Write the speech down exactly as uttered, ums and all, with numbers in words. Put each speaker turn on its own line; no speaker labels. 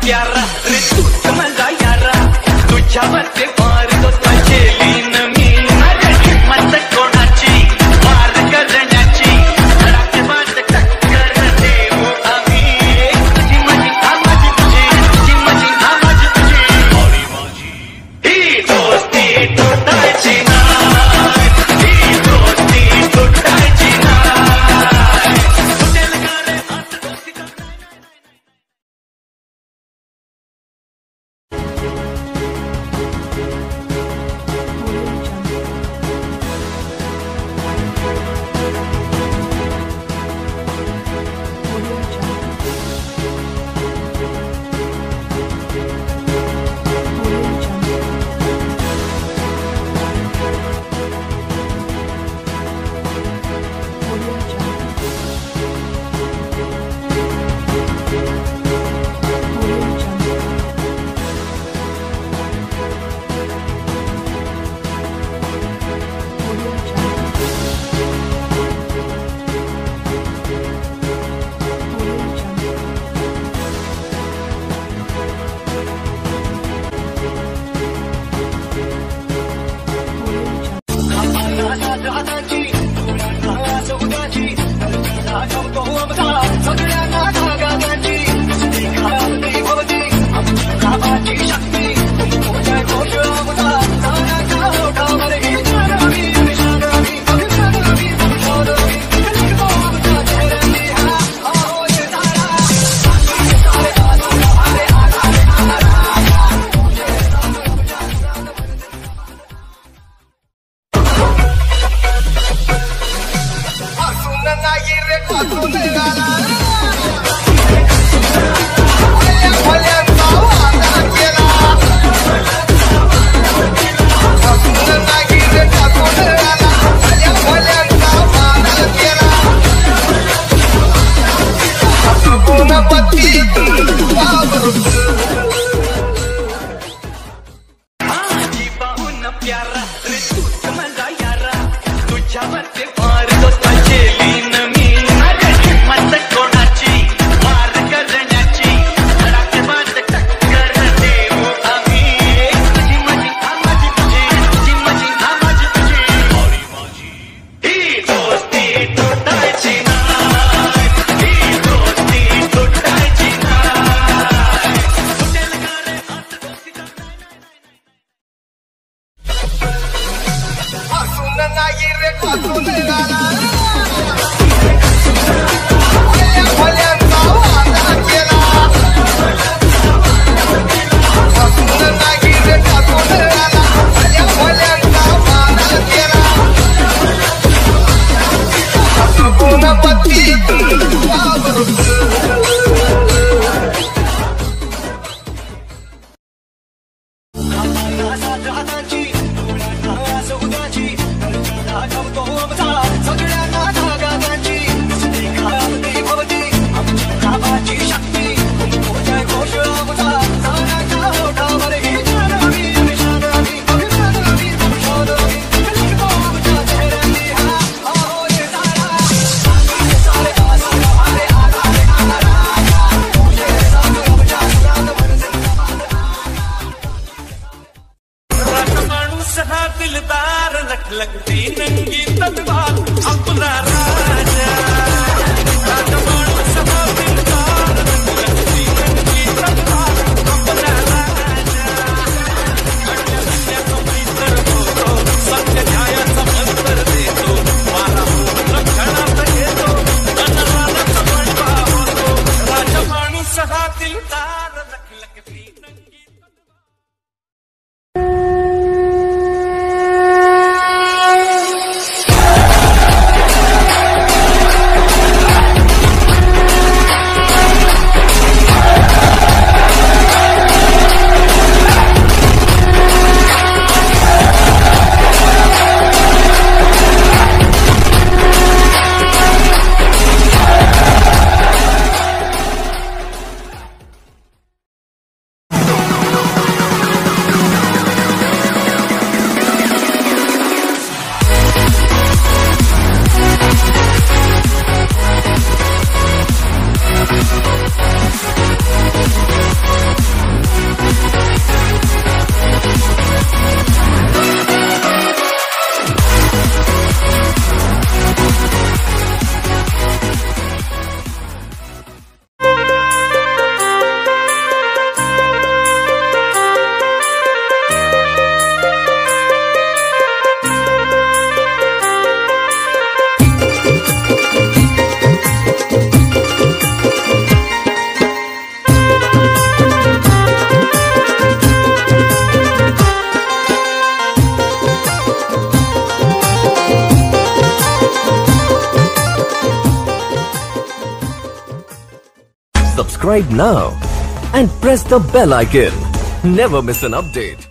प्यारा रे तूच माझा यारा तुझ्यावरती मारतो तुझेलीन मी माझ्या हिम्मत कोणाची वार करण्याची धडाके बाद टक्कर देऊ आम्ही तुझी माझी हा माझी तुझी तुझी माझी हा माझी तुझी थोडी माझी ही दोस्ती तुटायची नाही ही दोस्ती तुटायची नाही तुटेल का रे हात दोस्ती प्यारा रे तूच माझा यारा तुझ्यावरती मारतो तुझेलीन मी माझ्या हिम्मत कोणाची वार करण्याची धडाके बाद टक्कर देऊ आम्ही तुझी माझी हा माझी तुझी तुझी माझी हा माझी तुझी थोडी माझी ही दोस्ती तुटायची नाही ही दोस्ती तुटायची नाही
subscribe now and press the bell icon. Never miss an update.